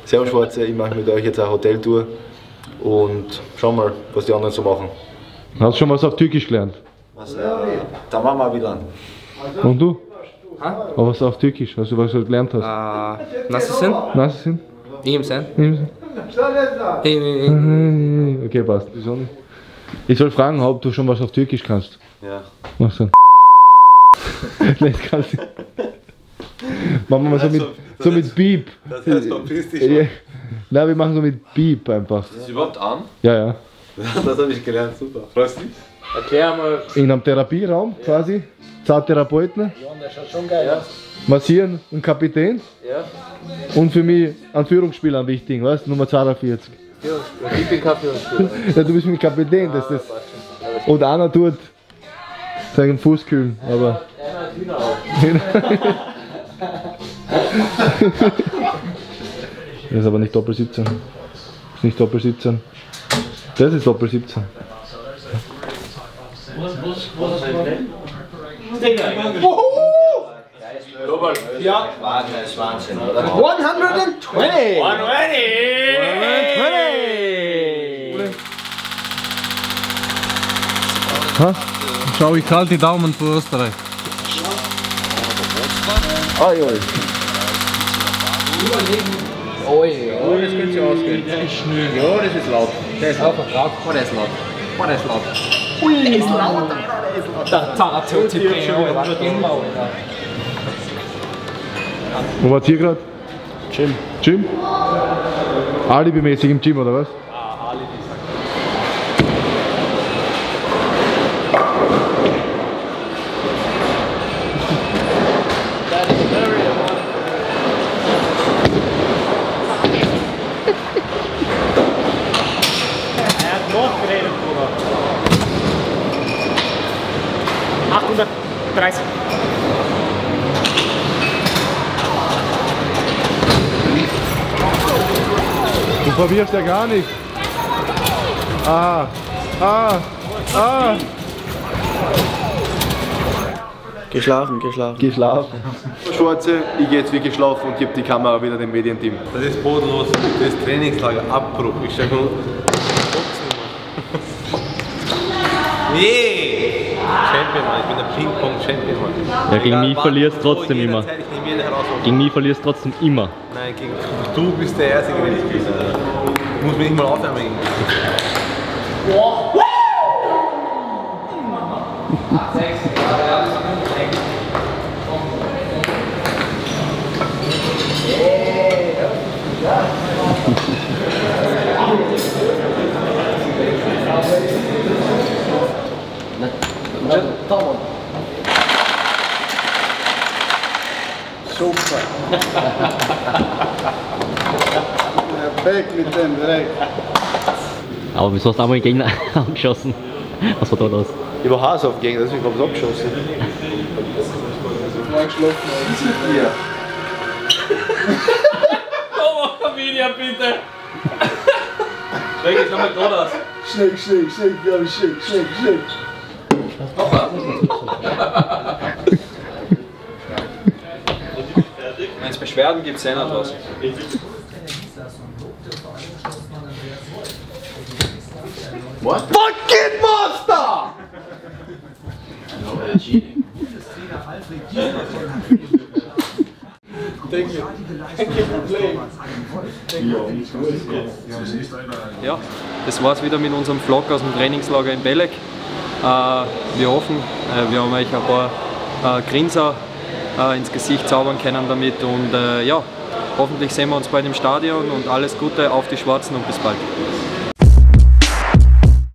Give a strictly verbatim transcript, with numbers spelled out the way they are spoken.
Servus Schwarze, ich mache mit euch jetzt eine Hoteltour und schau mal, was die anderen so machen. Hast du schon was auf Türkisch gelernt? Was, äh, tamam abilan. Und du? Ha? Aber was auf Türkisch, was du was du gelernt hast? Aa, nasılsın? Nasılsın? İyiyim sen? İyi misin? İyiyim, iyiyim. Okay, passt. Wieso nicht? Ich soll fragen, ob du schon was auf Türkisch kannst. Ja. Mach so. Nicht kannst du. Machen wir mal so mit, so mit Beep. Das heißt, verpiss dich schon. Ja. Nein, wir machen so mit Beep einfach. Ist das überhaupt an? Ja, ja. Das habe ich gelernt, super. Freust du dich? Erklär mal. In einem Therapieraum quasi. Zwei Therapeuten. Ja, das schaut schon geil aus. Massieren einen Kapitän. Ja. Und für mich ein Führungsspieler am wichtigen, weißt du? Nummer zweiundvierzig. Ich bin kein Führungsspieler. Ja, du bist mit Kapitän, das ist das. Und einer tut seinen Fuß kühlen, aber. Das ist aber nicht Doppel siebzehn. Das ist nicht Doppel siebzehn. Das ist Doppel siebzehn. Ja. Das ist Wahnsinn, oder? hundertzwanzig! Ha? Schau, ich halte die Daumen für Österreich. Oi, oi. Oi, oh, das könnte sich ausgehen. Ja, das ist laut. Der ist laut. Oh, der ist laut. Oh, der ist laut. Ui, der ist laut. Der Zahnarzt hat sich immer, oder? Wo wart ihr gerade? Gym. Gym? Alibi-mäßig im Gym, oder was? Ah, Alibi. Er hat noch geredet, Bruder. achthundertdreißig. Du verwirrst ja gar nicht. Ah, ah, ah. Geschlafen, geschlafen. Geschlafen. Schwarze, ich gehe jetzt wirklich schlafen und gebe die Kamera wieder dem Medienteam. Das ist bodenlos, das Trainingslager, Abbruch. Ich stelle nur Yeah! Champion, Mann, ich bin der Ping-Pong-Champion, Mann. Ja, gegen Egal, mich wann, verlierst wo, trotzdem immer. jederzeit, ich nehme jede Herausforderung. Gegen mich verlierst trotzdem immer. Nein, gegen du bist der Erste, gegen den ich spiele. Du musst mich nicht mal aufwärmen. Super. Perfekt mit dem direkt. Aber wieso hast du einmal den Gegner angeschossen? Was war da los? Ich war Hass auf Gegner, deswegen habe ich abgeschossen. Ja. Komm, Familie, bitte! Schräg jetzt nochmal gerade aus. Shake, shake, shake, baby, shake, shake, shake. Wenn es Beschwerden gibt, sehen wir draußen. What? Fucking Monster! Ja, das war's wieder mit unserem Vlog aus dem Trainingslager in Belek. Äh, wir hoffen, äh, wir haben euch ein paar äh, Grinser äh, ins Gesicht zaubern können damit und äh, ja, hoffentlich sehen wir uns bald im Stadion und alles Gute auf die Schwarzen und bis bald.